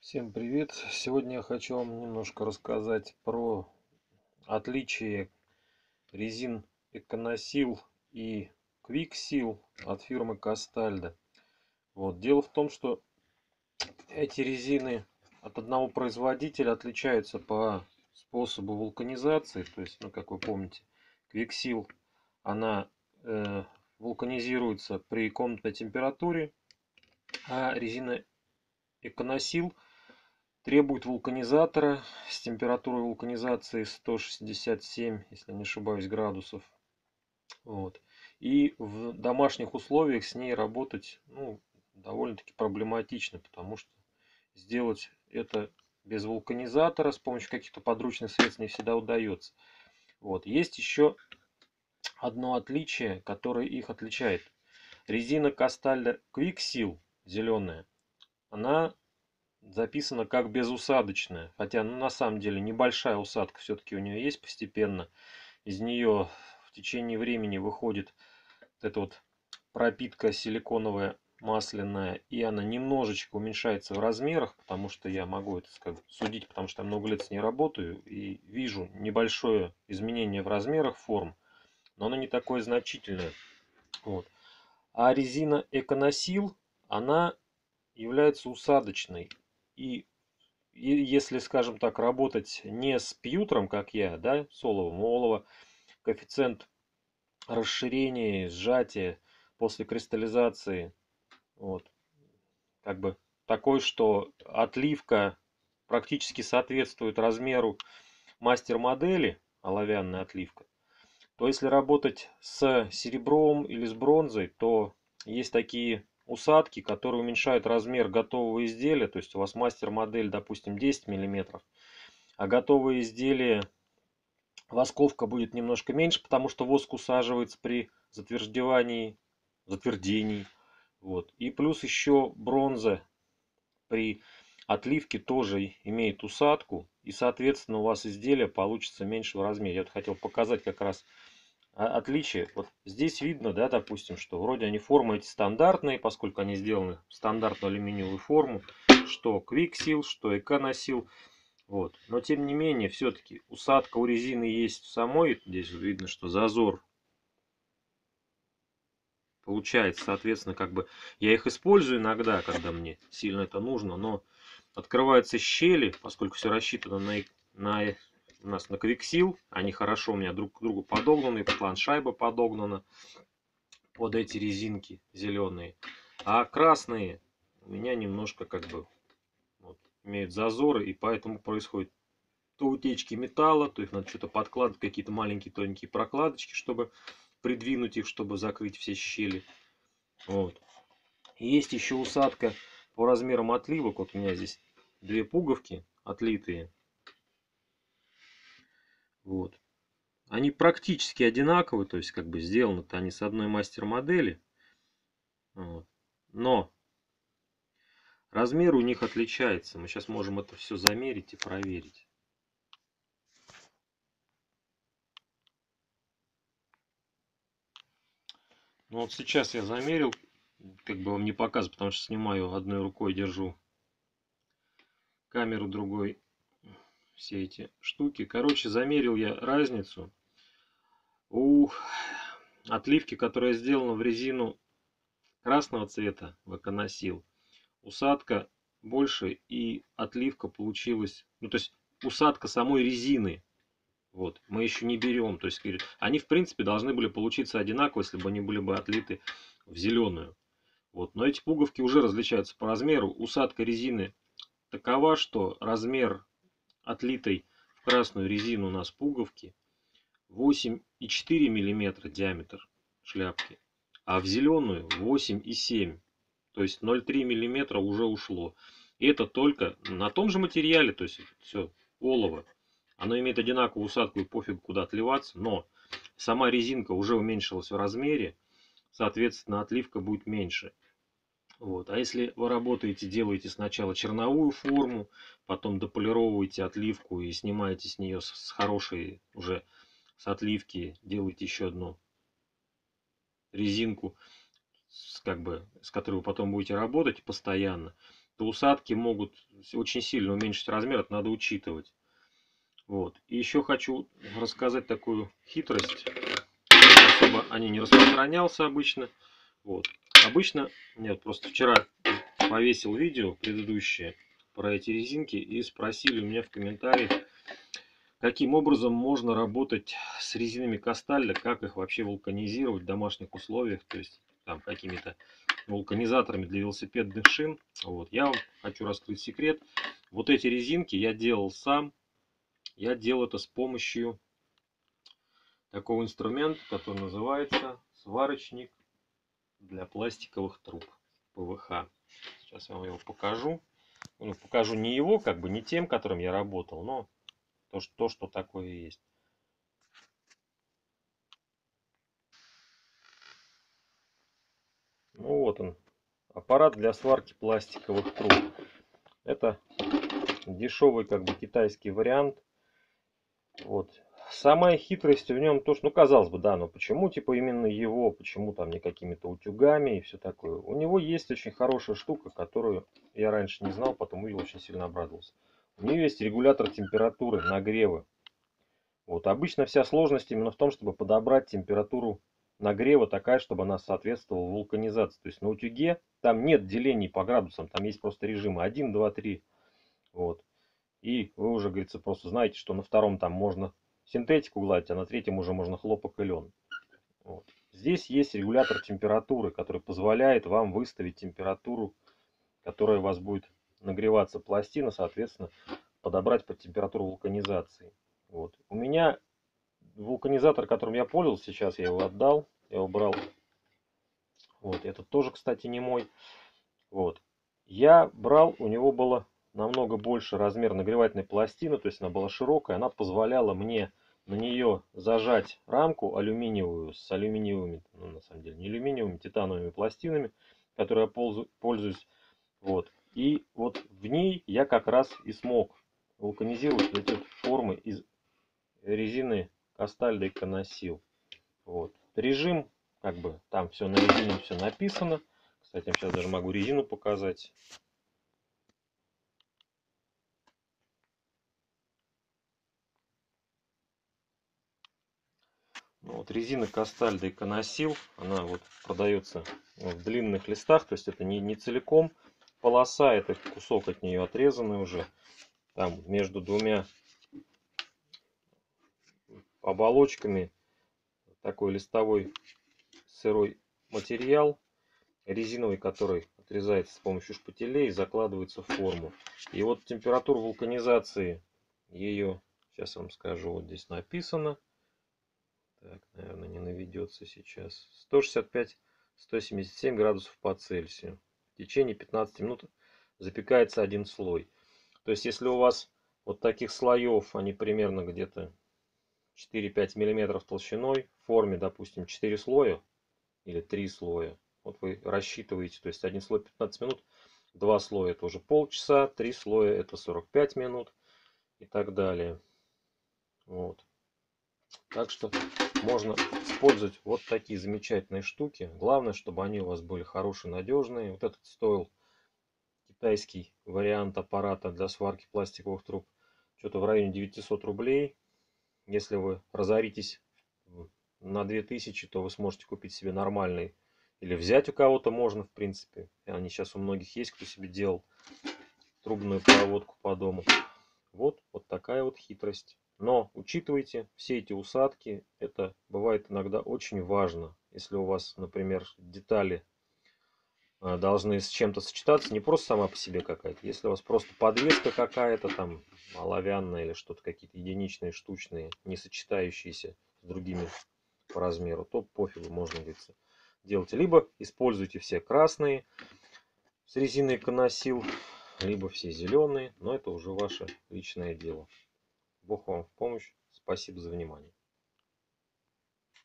Всем привет! Сегодня я хочу вам немножко рассказать про отличие резин Эконосил и Квиксил от фирмы Кастальда. Дело в том, что эти резины от одного производителя отличаются по способу вулканизации. То есть, как вы помните, Квиксил, она вулканизируется при комнатной температуре, а резина Эконосил требует вулканизатора с температурой вулканизации 167, если не ошибаюсь, градусов. И в домашних условиях с ней работать довольно-таки проблематично, потому что сделать это без вулканизатора с помощью каких-то подручных средств не всегда удается. Есть еще одно отличие, которое их отличает. Резина Кастальда Quickseal зеленая, она записана как безусадочная, хотя на самом деле небольшая усадка все-таки у нее есть постепенно. Из нее в течение времени выходит эта пропитка силиконовая масляная, и она немножечко уменьшается в размерах, потому что я могу это судить, потому что я много лет с ней работаю и вижу небольшое изменение в размерах форм, но оно не такое значительное. А резина Эконосил, она является усадочной. И если, скажем так, работать не с пьютером, как я, да, с оловом, у олова коэффициент расширения, сжатия после кристаллизации, как бы такой, что отливка практически соответствует размеру мастер-модели, оловянная отливка, то если работать с серебром или с бронзой, то есть такие усадки, которые уменьшают размер готового изделия. То есть у вас мастер-модель, допустим, 10 мм, а готовое изделие восковка будет немножко меньше, потому что воск усаживается при затвердении. И плюс еще бронза при отливке тоже имеет усадку, и соответственно у вас изделие получится меньше в размере. Я хотел показать как раз отличие. Здесь видно, да, допустим, что вроде они формы эти стандартные, поскольку они сделаны в стандартную алюминиевую форму, что Quickseal, что Эконосил. Но тем не менее, все-таки усадка у резины есть в самой. Здесь видно, что зазор получается. Соответственно, я их использую иногда, когда мне сильно это нужно, но открываются щели, поскольку все рассчитано у нас на Quickseal. Они хорошо у меня друг к другу подогнаны, планшайба подогнана под эти резинки зеленые. А красные у меня немножко имеют зазоры, и поэтому происходит то утечки металла, то их надо что-то подкладывать, какие-то маленькие тоненькие прокладочки, чтобы придвинуть их, чтобы закрыть все щели. И есть еще усадка по размерам отливок. У меня здесь две пуговки отлитые. Они практически одинаковые, то есть сделаны-то они с одной мастер-модели. Но размер у них отличается. Мы сейчас можем это все замерить и проверить. Сейчас я замерил, вам не показываю, потому что снимаю одной рукой, держу камеру другой, все эти штуки. Короче, замерил я разницу у отливки, которая сделана в резину красного цвета, в Эконосил. Усадка больше, и отливка получилась, то есть усадка самой резины. Мы еще не берем. То есть они в принципе должны были получиться одинаково, если бы они были бы отлиты в зеленую. Но эти пуговки уже различаются по размеру. Усадка резины такова, что размер отлитой в красную резину у нас пуговки 8,4 мм диаметр шляпки, а в зеленую 8,7. То есть 0,3 мм уже ушло. И это только на том же материале, то есть все олово. Оно имеет одинаковую усадку и пофиг куда отливаться, но сама резинка уже уменьшилась в размере, соответственно отливка будет меньше. А если вы работаете, делаете сначала черновую форму, потом дополировываете отливку и снимаете с нее с хорошей уже с отливки, делаете еще одну резинку, с которой вы потом будете работать постоянно, то усадки могут очень сильно уменьшить размер, это надо учитывать. Вот. И еще хочу рассказать такую хитрость. Особо о ней не распространялся обычно. Вот. Обычно, нет, просто вчера повесил видео предыдущее про эти резинки и спросили у меня в комментариях, каким образом можно работать с резинами Кастальда, как их вообще вулканизировать в домашних условиях, то есть там какими-то вулканизаторами для велосипедных шин. Вот. Я вам хочу раскрыть секрет. Вот эти резинки я делал сам. Я делал это с помощью такого инструмента, который называется сварочник для пластиковых труб ПВХ. Сейчас я вам его покажу. Ну, покажу не его, как бы не тем, которым я работал, но то, что такое есть. Ну вот он, аппарат для сварки пластиковых труб. Это дешевый как бы китайский вариант. Вот. Самая хитрость в нем то, что, ну казалось бы, да, но почему типа именно его, почему там не какими-то утюгами и все такое. У него есть очень хорошая штука, которую я раньше не знал, потом увидел, очень сильно обрадовался. У нее есть регулятор температуры нагрева. Вот. Обычно вся сложность именно в том, чтобы подобрать температуру нагрева такая, чтобы она соответствовала вулканизации. То есть на утюге там нет делений по градусам, там есть просто режимы 1, 2, 3. Вот. И вы уже, говорится, просто знаете, что на втором там можно синтетику гладить, а на третьем уже можно хлопок и лен. Вот. Здесь есть регулятор температуры, который позволяет вам выставить температуру, которая у вас будет нагреваться пластина, соответственно, подобрать под температуру вулканизации. Вот. У меня вулканизатор, которым я пользовался, сейчас я его отдал, я его брал. Вот, этот тоже, кстати, не мой. Вот. Я брал, у него было намного больше размер нагревательной пластины, то есть она была широкая, она позволяла мне на нее зажать рамку алюминиевую с алюминиевыми, ну на самом деле не алюминиевыми, титановыми пластинами, которые я пользуюсь. Вот. И вот в ней я как раз и смог вулканизировать эти вот формы из резины Кастальда и Коносил. Вот. Режим, как бы там все на резине все написано. Кстати, я сейчас даже могу резину показать. Ну, вот резина Кастальда и Коносил, она вот продается в длинных листах, то есть это не целиком полоса, это кусок от нее отрезанный уже. Там между двумя оболочками такой листовой сырой материал резиновый, который отрезается с помощью шпателей и закладывается в форму. И вот температура вулканизации ее, сейчас я вам скажу, вот здесь написано. Так, наверное, не наведется сейчас. 165-177 градусов по Цельсию. В течение 15 минут запекается один слой. То есть, если у вас вот таких слоев, они примерно где-то 4-5 миллиметров толщиной, в форме, допустим, 4 слоя или 3 слоя, вот вы рассчитываете, то есть один слой 15 минут, 2 слоя это уже полчаса, 3 слоя это 45 минут и так далее. Вот. Так что можно использовать вот такие замечательные штуки. Главное, чтобы они у вас были хорошие, надежные. Вот этот стоил, китайский вариант аппарата для сварки пластиковых труб, что-то в районе 900 рублей. Если вы разоритесь на 2000, то вы сможете купить себе нормальный. Или взять у кого-то можно, в принципе. Они сейчас у многих есть, кто себе делал трубную проводку по дому. Вот такая вот хитрость. Но учитывайте, все эти усадки, это бывает иногда очень важно. Если у вас, например, детали должны с чем-то сочетаться, не просто сама по себе какая-то. Если у вас просто подвеска какая-то там, оловянная или что-то, какие-то единичные, штучные, не сочетающиеся с другими по размеру, то пофигу, можно, говорится, делать. Либо используйте все красные с резиной Коносил, либо все зеленые, но это уже ваше личное дело. Бог вам в помощь. Спасибо за внимание.